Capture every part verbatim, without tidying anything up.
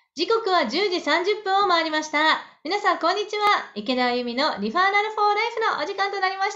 時刻はじゅうじさんじゅっぷんを回りました。皆さん、こんにちは。池田あゆみのリファーラルフォーライフのお時間となりました。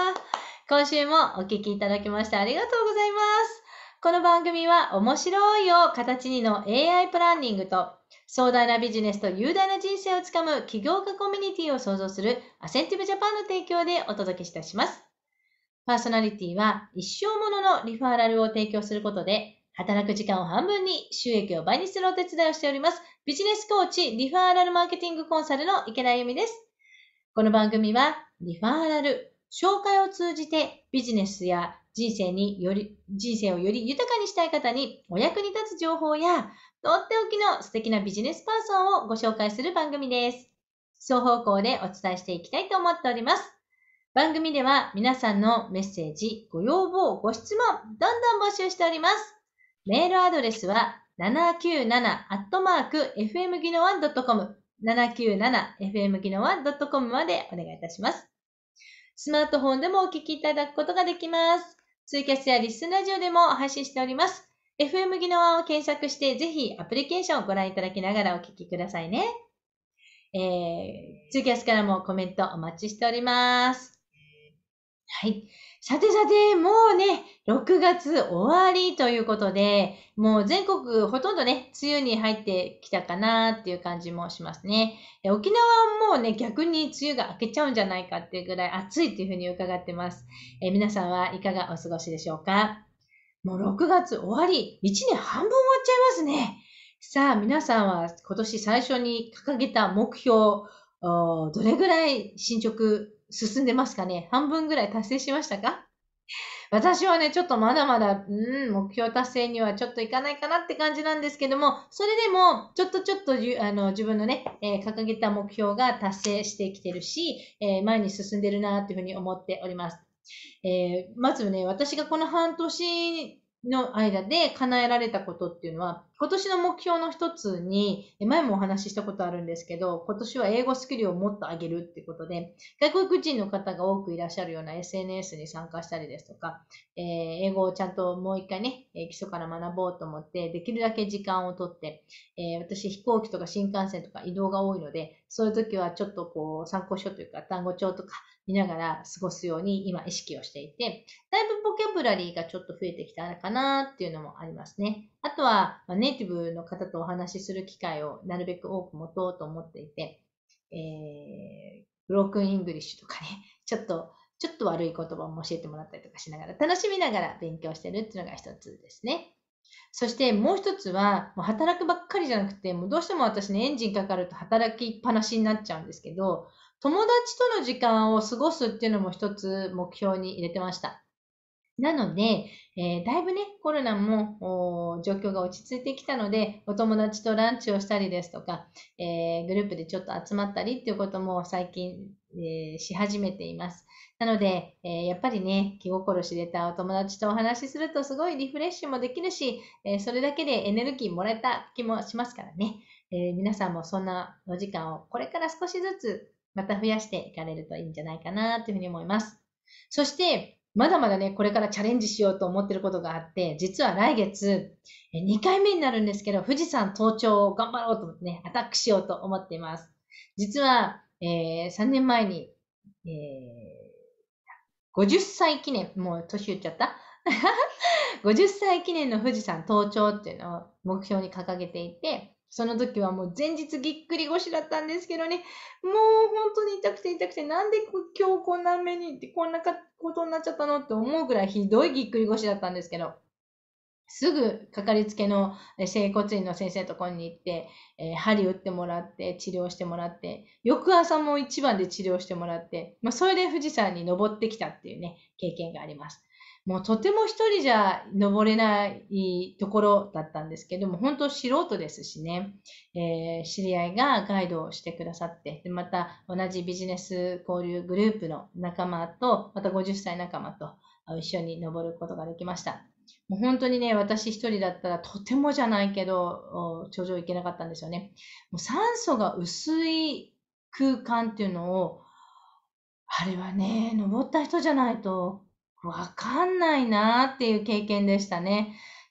今週もお聞きいただきましてありがとうございます。この番組は面白いを形にの エーアイ プランニングと壮大なビジネスと雄大な人生をつかむ起業家コミュニティを創造するアセンティブジャパンの提供でお届けいたします。パーソナリティは一生もののリファーラルを提供することで働く時間を半分に収益を倍にするお手伝いをしております。ビジネスコーチ、リファーラルマーケティングコンサルの池田由美です。この番組はリファーラル、紹介を通じてビジネスや人生により、人生をより豊かにしたい方にお役に立つ情報やとっておきの素敵なビジネスパーソンをご紹介する番組です。双方向でお伝えしていきたいと思っております。番組では皆さんのメッセージ、ご要望、ご質問、どんどん募集しております。メールアドレスは ななきゅうなな アットマーク エフエム ギノワン ドットコム ななきゅうなな エフエム ギノワン ドットコム までお願いいたします。スマートフォンでもお聞きいただくことができます。ツイキャスやリスンラジオでも配信しております。エフエム ギノワンを検索して、ぜひアプリケーションをご覧いただきながらお聞きくださいね。えー、ツイキャスからもコメントお待ちしております。はい。さてさて、もうね、ろくがつ終わりということで、もう全国ほとんどね、梅雨に入ってきたかなっていう感じもしますね。沖縄はもうね、逆に梅雨が明けちゃうんじゃないかっていうぐらい暑いっていうふうに伺ってます。え皆さんはいかがお過ごしでしょうか？もうろくがつ終わり、いちねん半分終わっちゃいますね。さあ、皆さんは今年最初に掲げた目標、どれぐらい進捗進んでますかね？半分ぐらい達成しましたか？私はね、ちょっとまだまだ、うん、目標達成にはちょっといかないかなって感じなんですけども、それでも、ちょっとちょっとじゅあの自分のね、えー掲げた目標が達成してきてるし、えー前に進んでるなっていうふうに思っております。えーまずね、私がこの半年の間で叶えられたことっていうのは、今年の目標の一つに、前もお話ししたことあるんですけど、今年は英語スキルをもっと上げるっていうことで、外国人の方が多くいらっしゃるような エスエヌエス に参加したりですとか、えー英語をちゃんともう一回ね、基礎から学ぼうと思って、できるだけ時間をとって、えー私飛行機とか新幹線とか移動が多いので、そういう時はちょっとこう参考書というか単語帳とか見ながら過ごすように今意識をしていて、だいぶボキャブラリーがちょっと増えてきたかなっていうのもありますね。あとは、ネイティブの方とお話しする機会をなるべく多く持とうと思っていて、えー、ブロークンイングリッシュとかね、ちょっと、ちょっと悪い言葉も教えてもらったりとかしながら、楽しみながら勉強してるっていうのが一つですね。そしてもう一つは、もう働くばっかりじゃなくて、もうどうしても私ね、エンジンかかると働きっぱなしになっちゃうんですけど、友達との時間を過ごすっていうのも一つ目標に入れてました。なので、えーだいぶね、コロナもお状況が落ち着いてきたので、お友達とランチをしたりですとか、えーグループでちょっと集まったりっていうことも最近、えーし始めています。なので、えーやっぱりね、気心知れたお友達とお話しするとすごいリフレッシュもできるし、えーそれだけでエネルギーもらえた気もしますからね。えー皆さんもそんなお時間をこれから少しずつまた増やしていかれるといいんじゃないかなというふうに思います。そして、まだまだね、これからチャレンジしようと思ってることがあって、実は来月、にかいめになるんですけど、富士山登頂を頑張ろうと思ってね、アタックしようと思っています。実は、えーさんねんまえに、えーごじゅっさい記念、もう年言っちゃったごじゅっさい記念の富士山登頂っていうのを目標に掲げていて、その時はもう前日ぎっくり腰だったんですけどね、もう本当に痛くて痛くて、なんで今日こんな目に、こんなことになっちゃったのって思うぐらいひどいぎっくり腰だったんですけど、すぐかかりつけの整骨院の先生のところに行って、えー針打ってもらって、治療してもらって、翌朝も一番で治療してもらって、まあ、それで富士山に登ってきたっていうね、経験があります。もうとても一人じゃ登れないところだったんですけども、本当素人ですしね、えー知り合いがガイドをしてくださって、でまた同じビジネス交流グループの仲間と、またごじゅっさい仲間と一緒に登ることができました。もう本当にね、私一人だったらとてもじゃないけど、頂上行けなかったんですよね。もう酸素が薄い空間っていうのを、あれはね、登った人じゃないとわかんないなっていう経験でしたね。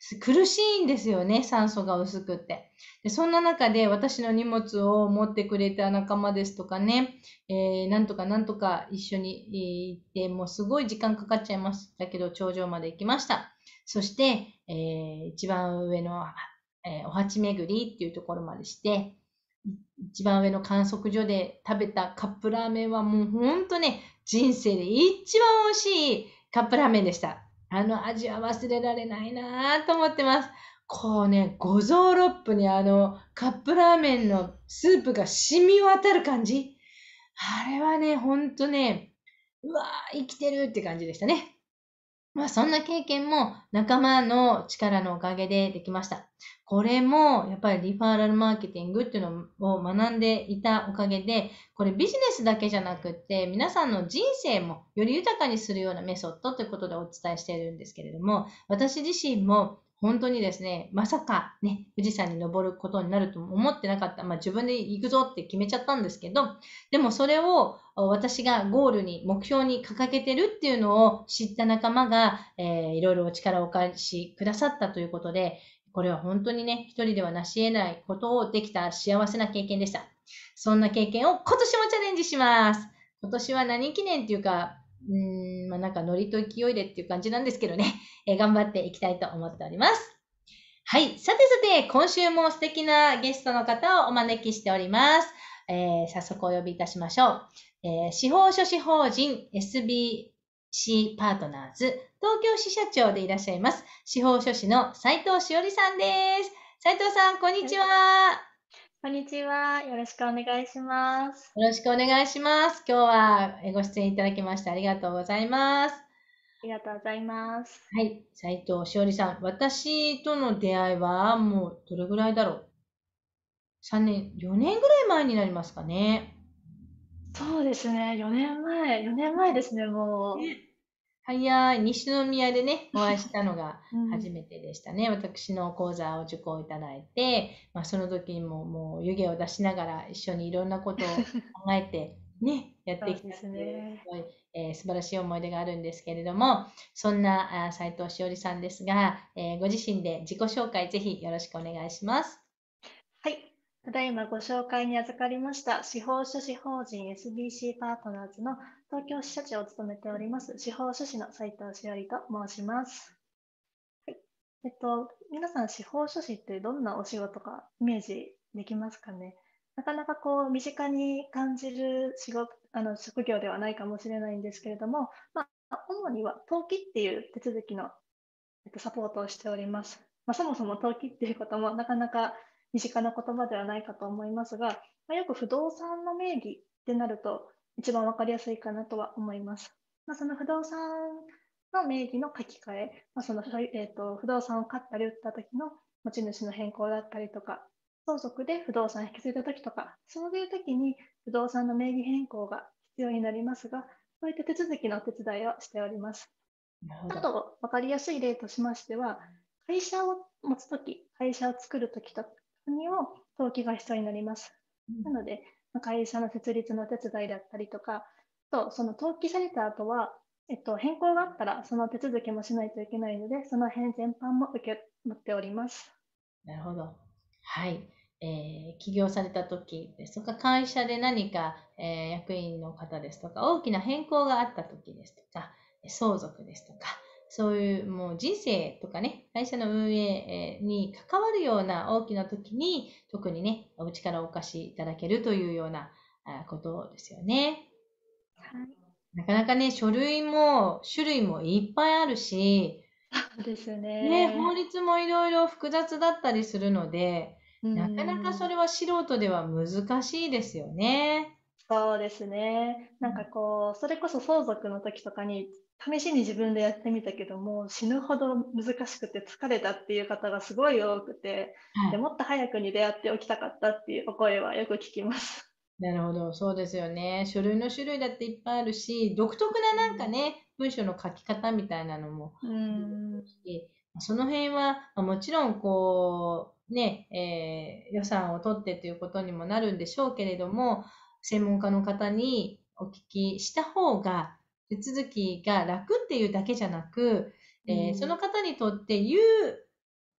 苦しいんですよね、酸素が薄くって。で、そんな中で私の荷物を持ってくれた仲間ですとかね、えー、なんとかなんとか一緒に行って、もうすごい時間かかっちゃいましたけど、頂上まで行きました。そして、えー、一番上の、えーお鉢巡りっていうところまでして、一番上の観測所で食べたカップラーメンはもうほんとね、人生で一番美味しいカップラーメンでした。あの味は忘れられないなぁと思ってます。こうね、五臓六腑にあのカップラーメンのスープが染み渡る感じ。あれはね、ほんとね、うわぁ、生きてるって感じでしたね。まあ、そんな経験も仲間の力のおかげでできました。これもやっぱりリファーラルマーケティングっていうのを学んでいたおかげで、これビジネスだけじゃなくって、皆さんの人生もより豊かにするようなメソッドということでお伝えしているんですけれども、私自身も本当にですね、まさかね、富士山に登ることになると思ってなかった。まあ自分で行くぞって決めちゃったんですけど、でもそれを私がゴールに、目標に掲げてるっていうのを知った仲間が、えー、いろいろお力をお貸しくださったということで、これは本当にね、一人では成し得ないことをできた幸せな経験でした。そんな経験を今年もチャレンジします。今年は何記念っていうか、うーん、まあなんかノリと勢いでっていう感じなんですけどね、えー頑張っていきたいと思っております。はい。さてさて、今週も素敵なゲストの方をお招きしております。えー早速お呼びいたしましょう。えー司法書士法人 エスビーシー パートナーズ東京支社長でいらっしゃいます。司法書士の斉藤しおりさんです。斉藤さん、こんにちは。 こんにちは。よろしくお願いします。 よろしくお願いします。今日はご出演いただきましてありがとうございます。 ありがとうございます。 はい。斉藤しおりさん、私との出会いはもうどれぐらいだろう？ さん 年、よねんぐらい前になりますかね。 そうですね。よねんまえ、よねんまえですね、もね、早い、西宮でね、お会いしたのがう。うん。 初めてでしたね。私の講座を受講いただいて、まあ、その時にももう湯気を出しながら一緒にいろんなことを考えてね、やってきたそうですっていう、すね。 ごい、えー素晴らしい思い出があるんですけれども、そんなあ斉藤しおりさんですが、えーご自身で自己紹介ぜひよろしくお願いします。 はい。ただいまご紹介に預かりました、司法書士法人 エスビーシー パートナーズの東京支社長を務めております、司法書士の斉藤しおりと申します。はい。えっと、皆さん、司法書士ってどんなお仕事かイメージできますかね。なかなかこう、身近に感じる仕事、あの、職業ではないかもしれないんですけれども、まあ、主には登記っていう手続きの、えっと、サポートをしております。まあ、そもそも登記っていうこともなかなか身近な言葉ではないかと思いますが、まあ、よく不動産の名義ってなると一番わかりやすいかなとは思います。まあ、その不動産の名義の書き換え、まあ、その、えーと、不動産を買ったり売った時の持ち主の変更だったりとか、相続で不動産を引き継いだ時とか、そういう時に不動産の名義変更が必要になりますが、そういった手続きのお手伝いをしております。 なるほど。 あと、わかりやすい例としましては、会社を持つとき、会社を作るときとかにも登記が必要になります。 うん、 なので、会社の設立の手伝いだったりとか、とその登記された後は、えっと、変更があったらその手続きもしないといけないので、その辺全般も受け持っております。 なるほど。はい。えー起業された時ですとか、会社で何か、えー役員の方ですとか、大きな変更があった時ですとか、相続ですとか、そういうもう人生とかね、会社の運営えーに関わるような大きな時に、特にね、お力をお貸しいただけるというようなあことですよね。 はい。 なかなかね、書類も種類もいっぱいあるし、 そうですね、法ね。 律もいろいろ複雑だったりするので、 うなかなかそん。 れは素人では難しいですよね。 そうですね。なんかこう、それこそ相続の時とかに、試しに自分でやってみたけども、死ぬほど難しくて疲れたっていう方がすごい多くて、ではい。 もっと早くに出会っておきたかったっていうお声はよく聞きます。 なるほど、そうですよね。書類の種類だっていっぱいあるし、独特ななんかね、文章の書き方みたいなのもうあるでしょん。 うし、その辺は、まあもちろんこう、ね、えー予算を取ってということにもなるんでしょうけれども、専門家の方にお聞きした方が、手続きが楽っていうだけじゃなく、 うえーそのん。 方にとって有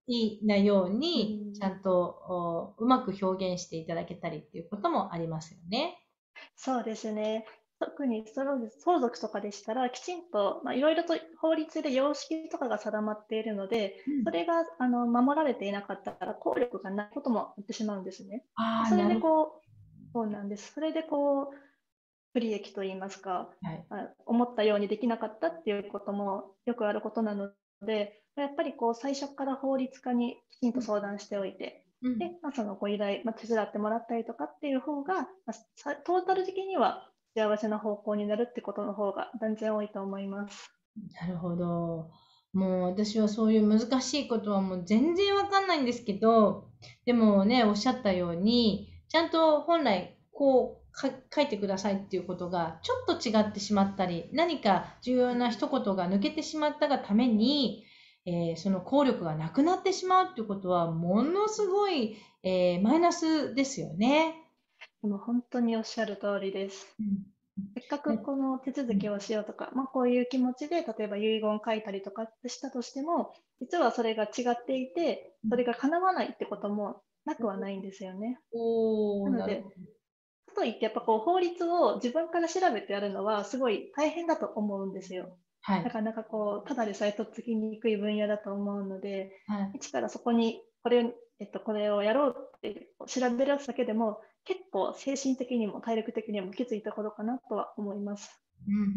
いなよううに、ちゃん、 んとおうまく表現していただけたりっていうこともありますよね。 そうですね。特にその相続とかでしたら、きちんと、まあ、いろいろと法律で様式とかが定まっているので、 うん。 それがあの守られていなかったら効力がないこともあってしまうんですね。でああ、 それなるほでこう、そうなんです。それでこう、不利益といいますか、 ど。はい。 あ思ったようにできなかったっていうこともよくあることなので、やっぱりこう最初から法律家にきちんと相談しておいて、 うん。 で、まあ、そのご依頼、まあ、手伝ってもらったりとかっていう方が、まあ、トータル的には幸せな方向になるってことの方が断然多いと思います。 なるほど。もう私はそういう難しいことはもう全然わかんないんですけど、でもね、おっしゃったように、ちゃんと本来こうか書いてくださいっていうことがちょっと違ってしまったり、何か重要な一言が抜けてしまったがために、えーその効力がなくなってしまうっていうことはものすごい、えーマイナスですよね。 でも本当におっしゃる通りです。 うん。 せっかくね。 この手続きをしようとか、まあ、こういう気持ちで、例えば遺言を書いたりとかしたとしても、実はそれが違っていて、 うん。 それが叶わないってこともなくはないんですよね。 おー、 なので、 なるほど。 かといってやっぱこう法律を自分から調べてやるのはすごい大変だと思うんですよ。 はい。 なかなかこう、ただでさえとっつきにくい分野だと思うので、 はい。 一からそこにこれを、えっと、これをやろうって調べるやつだけでも、結構精神的にも体力的にもきついところかなとは思います。 うん、うん、うん、うん。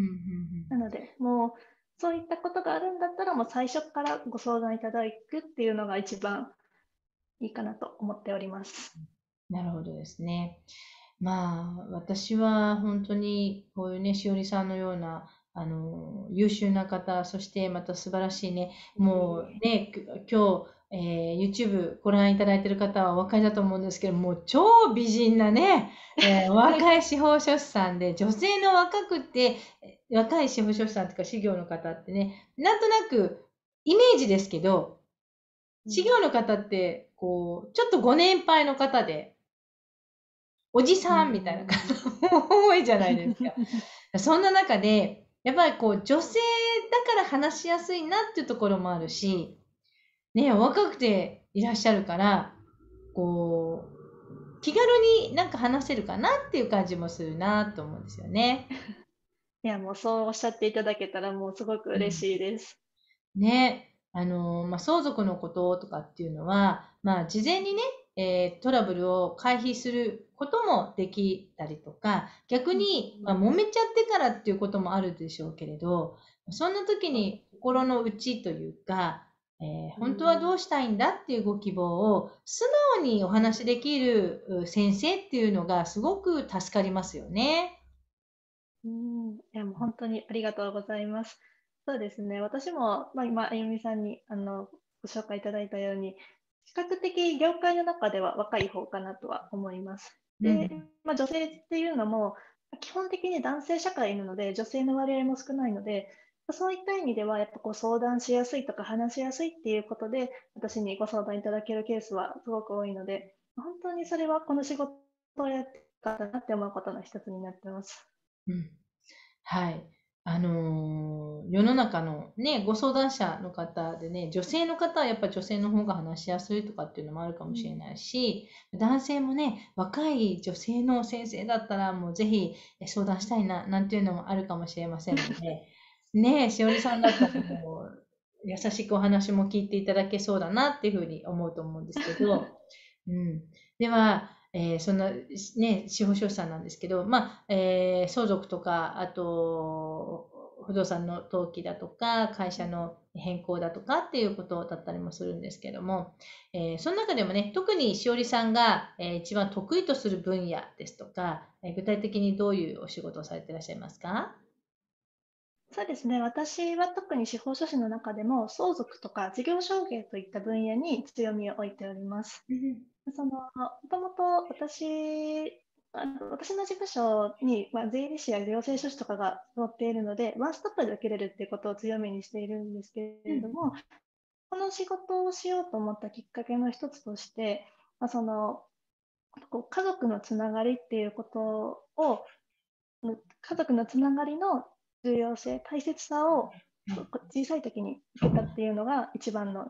なので、もうそういったことがあるんだったら、もう最初からご相談いただくっていうのが一番いいかなと思っております。 なるほどですね。まあ、私は本当にこういうね、しおりさんのような、あの、優秀な方、そしてまた素晴らしいね、 いもういね、く今日、えー YouTube ご覧いただいている方はお分かりだと思うんですけど、もう超美人なね、えー若い司法書士さんで、女性の若くて、え若い司法書士さんというか、事業の方ってね、なんとなくイメージですけど、事業の方って、こう、ちょっとご年配の方で、おじうさんみたいなん。 方も多いじゃないですか。そんな中で、やっぱりこう、女性だから話しやすいなっていうところもあるし、ね、お若くていらっしゃるから、こう、気軽になんか話せるかなっていう感じもするなと思うんですよね。 いや、もうそうおっしゃっていただけたら、もうすごく嬉うん。 しいです。 ね、あの、まあ、相続のこととかっていうのは、まあ、事前にね、えートラブルを回避することもできたりとか、逆うんに、まあ、 うん、 揉めちゃってからっていうこともあるでしょうけれど、そんな時そうでにすね。 心の内というか、えーう本当はどん、 うしたいんだっていうご希望を素直におうん、 話しできるう先生っていうのがすごく助かりますよね。 うん、いや、もう本当にありがとうございます。そうですね。私も、まあ、今、あゆみさんにあのご紹介いただいたように、比較的業界の中では若い方かなとは思います。で、 うん。 まあ、女性っていうのも、基本的に男性社会なので、女性の割合も少ないので、そういった意味では、やっぱこう相談しやすいとか話しやすいっていうことで、私にご相談いただけるケースはすごく多いので、本当にそれはこの仕事をやってよかったなって思うことの一つになってます。 うん。はい。あのー世の中のね、ご相談者の方でね、女性の方はやっぱ女性の方が話しやすいとかっていうのもあるかうん、 もしれないし、男性もね、若い女性の先生だったらもうぜひえ相談したいな、なんていうのもあるかもしれませんので、ねえ、しおりさんだったらもう優しくお話も聞いていただけそうだなっていうふうに思うと思うんですけど、うん。では、えーそんな、ね、司法書士さんなんですけど、まあ、えー相続とか、あと、不動産の登記だとか、会社の変更だとかっていうことだったりもするんですけども、えーその中でもね、特にしおりさんが、えー一番得意とする分野ですとか、えー具体的にどういうお仕事をされていらっしゃいますか？ そうですね。私は特に司法書士の中でも相続とか事業承継といった分野に強みを置いております。 うん。 その、もともと私、あの私の事務所に、まあ、税理士や行政書士とかが載っているので、ワンストップで受けれるっていうことを強みにしているんですけうん。 れども、この仕事をしようと思ったきっかけの一つとして、まあ、そのこう家族のつながりっていうことを、家族のつながりの重要性、大切さをはい。 小さい時に受けたっていうのが一番の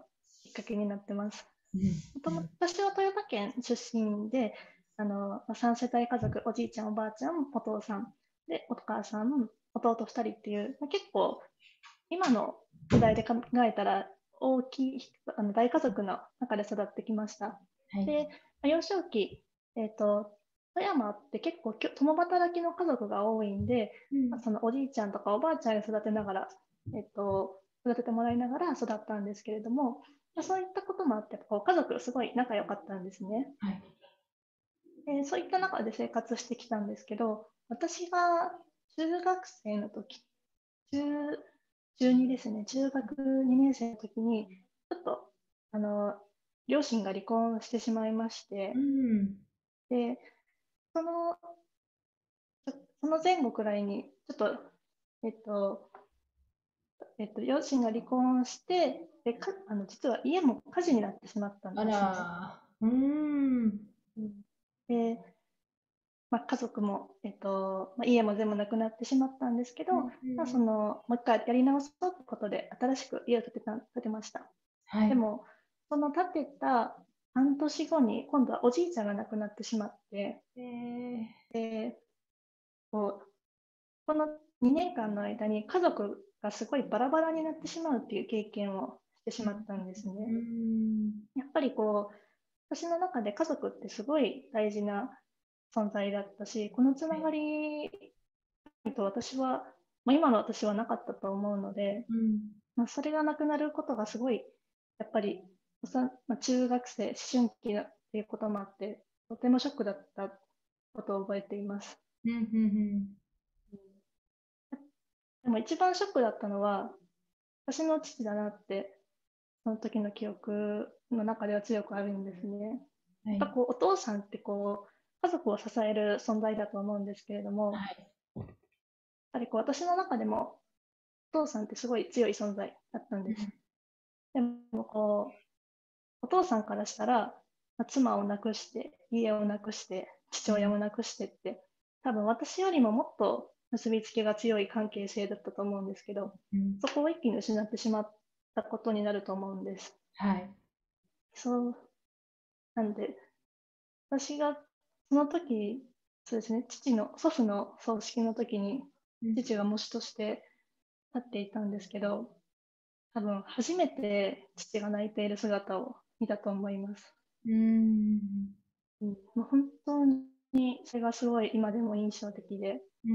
きっかけになってます。 うんもともと私は豊田県出身で、あの、まあさん世帯家族、おじいちゃん、おばあちゃん、お父さん、で、お母さん、弟ふたりっていう、まあ結構、今の時代で考えたら、大きい、あの大家族の中で育ってきました。 はい。 で、まあ幼少期、えっと、富山って結構きょ共働きの家族が多いんで、まあうんそのおじいちゃんとかおばあちゃんに育てながら、えっと、育ててもらいながら育ったんですけれども、まあ、そういったこともあって、こう家族すごい仲良かったんですね。 はい。 で、そういった中で生活してきたんですけど、私が中学生の時、中、中にですね、中学にねん生の時に、ちょっと、あの、両親が離婚してしまいましうて、 ん。 で、その、その前後くらいに、ちょっと、えっと、えっと、両親が離婚して、で、か、あの、実は家も火事になってしまったんあですね。 ら、うーん。 うん、で、まあ、家族も、えっと、まあ、家も全部なくなってしまったんですけど、 うんまあ、 うんその、もう一回やり直そうということで、新しく家を建てた、建てました。 はい。 でも、その建てた半年後に、今度はおじいちゃんが亡くなってしまって、 えー、 で、こう、このにねんかんの間に家族がすごいバラバラになってしまうっていう経験をしてしうん。 まったんですうね。 ん。 やっぱりこう、私の中で家族ってすごい大事な存在だったし、このつながりと私は、まあ、今の私はなかったと思うので、 うん。 まあ、それがなくなることがすごい、やっぱり、おさまあ、中学生、思春期っていうこともあって、とてもショックだったことを覚えています。 うん。うん。 でも一番ショックだったのは、私の父だなって、その時の記憶の中では強くあるんですね。やっはい。 ぱこう、お父さんってこう、家族を支える存在だと思うんですけれども、 はい。 やっぱりこう、私の中でも、お父さんってすごい強い存在だったんです。 うん。 でもこう、お父さんからしたら、まあ妻を亡くして、家を亡くして、父親も亡くしてって、多分私よりももっと結びつきが強い関係性だったと思うんですけど、 うん。 そこを一気に失ってしまったことになると思うんです。 はい。 そう、なんで、私がその時、そうですね、父の、祖父の葬式の時に、 うん。 父が喪主として立っていたんですけど、多分初めて父が泣いている姿を見たと思います。 うん。 うん、もう本当にそれがすごい今でも印象的で、 うん。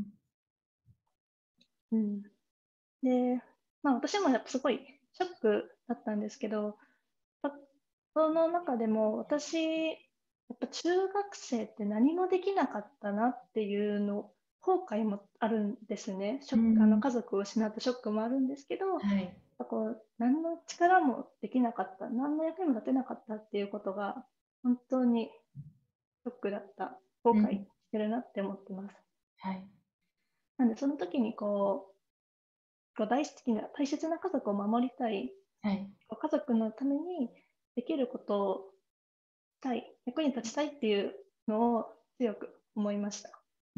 うん、で、まあ私もやっぱすごいショックだったんですけど、その中でも私、やっぱ中学生って何もできなかったなっていうの、後悔もあるんですね。ショック、あのうん。 家族を失ったショックもあるんですけど、やっはい。 ぱこう何の力もできなかった、何の役にも立てなかったっていうことが本当にショックだった。後悔しうん。 てるなって思ってます。 はい。 なんでその時にこう、こう大好きな、大切な家族を守りたい、 はい。 こう家族のためにできることをしたい、役に立ちたいっていうのを強く思いました。 うん。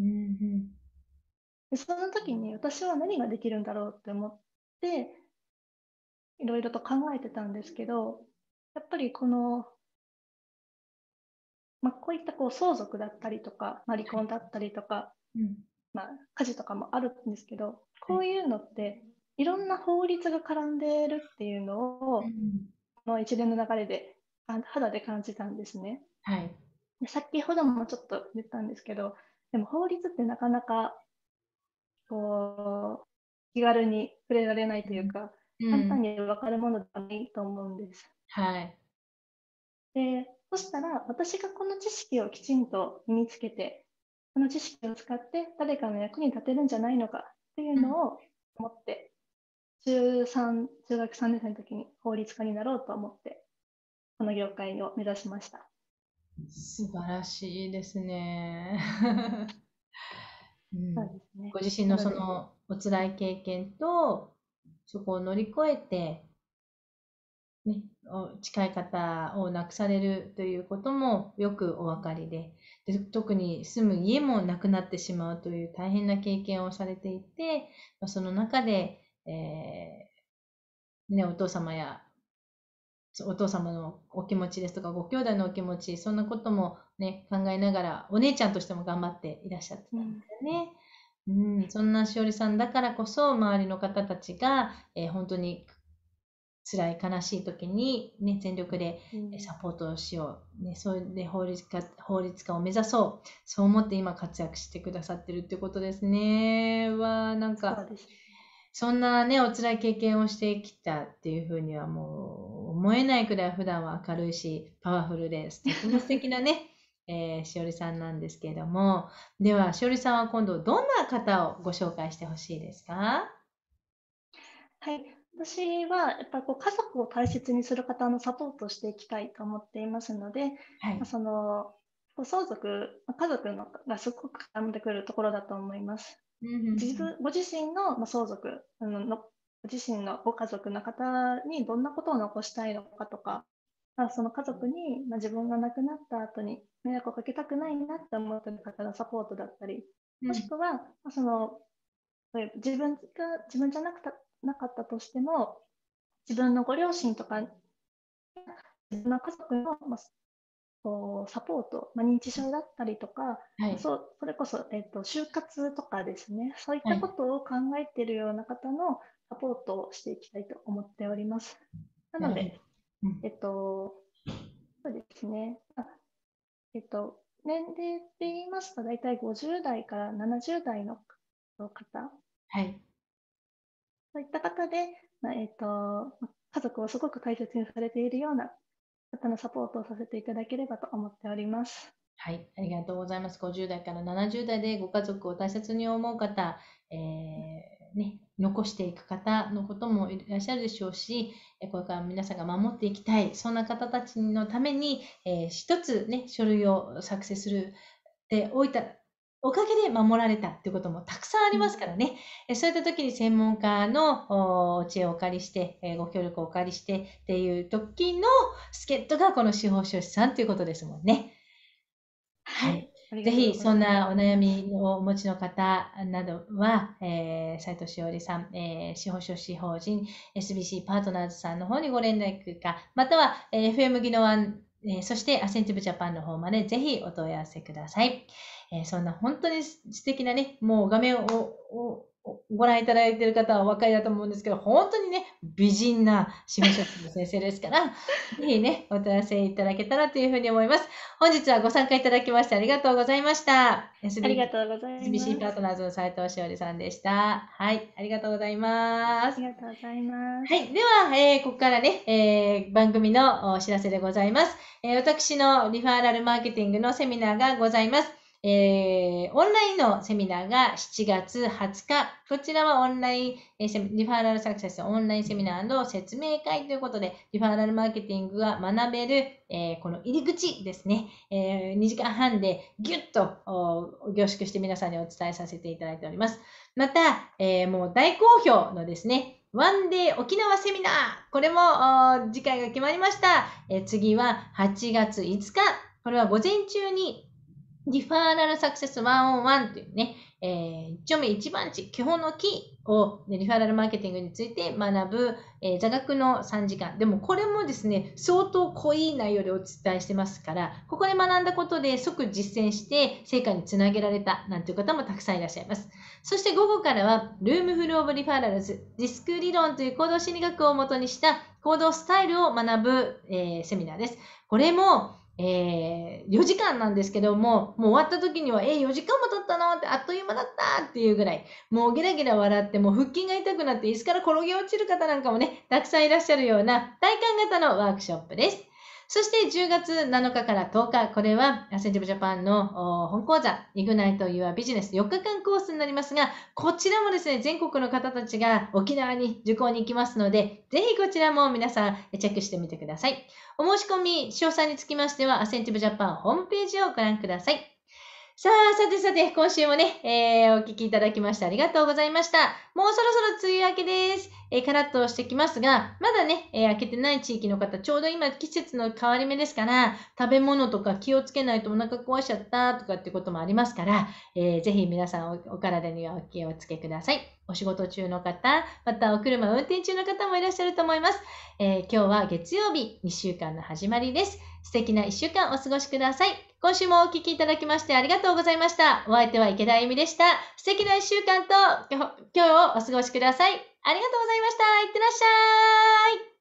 で、その時に私は何ができるんだろうって思って、いろいろと考えてたんですけど、やっぱりこの、まあ、こういったこう相続だったりとか、まあ、離はい。 婚だったりとか、 うん。 まあ、家事とかもあるんですけど、 はい。 こういうのっていろんな法律が絡んでいるっていうのを、 うん。 この一連の流れであ肌で感じたんですね。 はい。 で、先ほどもちょっと言ったんですけど、でも法律ってなかなかこう気軽に触れられないというか、 うん。 簡単に分かるものではないと思うんです。 はい。 で、そしたら私がこの知識をきちんと身につけて、この知識を使って誰かの役に立てるんじゃないのかっていううん。 のを思って、中さん、中学さんねん生の時に法律家になろうと思って、この業界を目指しました。 素晴らしいですね。うん、 そうですね。 ご自身のなので、 そのお辛い経験と、そこを乗り越えて、ね、お近い方を亡くされるということもよくお分かりで、で、特に住む家もなくなってしまうという大変な経験をされていて、まあその中で、えーね、お父様やお父様のお気持ちですとか、ご兄弟のお気持ち、そんなこともね、考えながら、お姉ちゃんとしても頑張っていらっしゃってたんですよね。うん、そんなしおりさんだからこそ、周りの方たちが、えー本当に辛い悲しい時に、ね、全力でうんサポートをしよう、ね、それで法律家法律家を目指そう、そう思って今活躍してくださってるってことですね。わあ、なんかそうです。 そんなね、お辛い経験をしてきたっていうふうにはもう思えないくらい普段は明るいし、パワフルで素敵な素敵なね、えーしおりさんなんですけれども、では、しおりさんは今度どんな方をご紹介してほしいですか？ はい。私は、やっぱりこう家族を大切にする方のサポートをしていきたいと思っていますので、 はい。 まあその、こう相続、まあ家族のがすごく絡んでくるところだと思います。 うんうんうん自分、ご自身のまあ相続あのの、ご自身のご家族の方にどんなことを残したいのかとか、まあ、その家族に、まあ、自分が亡くなった後に迷惑をかけたくないなって思っている方のサポートだったり、もしくは、まあその例えば自分が自分じゃなくたなかったとしても、自分のご両親とか自分の家族の、まあ、こうサポート、まあ、認知症だったりとか、 はい。 そうそれこそ、えっと、就活とかですね、そういっはい。 たことを考えているような方のサポートをしていきたいと思っております。ななるほど。 ので、 うん。 えっと、そうですね、あえっと、年齢で言いますと、大体ごじゅう代からななじゅう代の方、 はい。 そういった方で、まあえっと、家族をすごく大切にされているような方のサポートをさせていただければと思っております。 はい、ありがとうございます。ごじゅう代からななじゅう代でご家族を大切に思う方、えーね、残していく方のこともいらっしゃるでしょうし、えこれから皆さんが守っていきたい、そんな方たちのために、えー一つね、書類を作成するでおいたおかげで守られたということもたくさんありますからね。えそういった時に専門家のお知恵をお借りして、えご協力をお借りしてっていう時の助っ人がこの司法書士さんということですもんね。 はい、 はい。 ありがとうぜひ、そんございなお悩ます。 みをお持ちの方などは、えー、斉藤しおりさん、えー、司法書士法人 エスビーシー パートナーズさんの方にご連絡か、または、えー エフエム 技能案、えーそしてアセンティブジャパンの方までぜひお問い合わせください。えーそんな本当に素敵なね、もう画面をををご覧いただいている方はお分かりだと思うんですけど、本当にね、美人な司法書士の先生ですから、ぜひね、お問い合わせいただけたらというふうに思います。本日はご参加いただきましてありがとうございました。 あり SB がとうござい SBC ます。 パートナーズの斉藤しおりさんでした。はい、ありがとうございます。 ありがとうございます。 はい、では、えーここからね、えー番組のお知らせでございます。えー私のリファーラルマーケティングのセミナーがございます。えーオンラインのセミナーがしちがつはつか、こちらはオンライン、えーセミリファーラルサクセスオンラインセミナーの説明会ということで、リファーラルマーケティングが学べる、えーこの入り口ですね、えーにじかんはんでギュッとお凝縮して皆さんにお伝えさせていただいております。また、えーもう大好評のですね、ワンデー沖縄セミナー、これもお次回が決まりました。えー次ははちがついつか、これは午前中にリファーラルサクセスワンオンワンというね、えー、一丁目一番地、基本のキーを、ね、リファーラルマーケティングについて学ぶ、えー座学のさんじかん。でもこれもですね、相当濃い内容でお伝えしてますから、ここで学んだことで即実践して成果につなげられたなんていう方もたくさんいらっしゃいます。そして午後からは、ルームフルオブリファーラルズ、ディスク理論という行動心理学をもとにした行動スタイルを学ぶ、えーセミナーです。これも、えーよじかんなんですけども、もう終わった時には、えー、よじかんも経ったのってあっという間だったっていうぐらい、もうゲラゲラ笑って、もう腹筋が痛くなって椅子から転げ落ちる方なんかもね、たくさんいらっしゃるような体感型のワークショップです。そしてじゅうがつなのかからとおか、これはアセンティブジャパンの本講座、イグナイト・ユア・ビジネスよっかかんコースになりますが、こちらもですね、全国の方たちが沖縄に受講に行きますので、ぜひこちらも皆さんチェックしてみてください。お申し込み詳細につきましては、アセンティブジャパンホームページをご覧ください。 さあ、さてさて、今週もね、えー、お聞きいただきましてありがとうございました。もうそろそろ梅雨明けです。えー、カラッとしてきますが、まだね、えー、明けてない地域の方、ちょうど今季節の変わり目ですから、食べ物とか気をつけないとお腹壊しちゃったとかってこともありますから、えー、ぜひ皆さんお、お体にはお気をつけください。お仕事中の方、またお車運転中の方もいらっしゃると思います。えー、今日は月曜日、にしゅうかんの始まりです。素敵ないっしゅうかんお過ごしください。今週もお聞きいただきましてありがとうございました。お相手は池田あゆみでした。素敵ないっしゅうかんと今日をお過ごしください。ありがとうございました。いってらっしゃい。